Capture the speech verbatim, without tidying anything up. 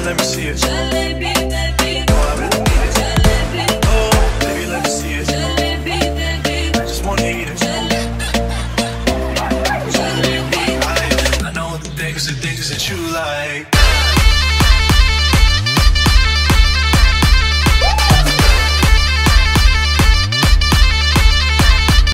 let me see it. Jalebi, baby. Oh, I really need it. Jalebi. Oh, baby, let me see it. Jalebi, baby. I just wanna eat it. Jalebi. I, I know the things, the things that you like.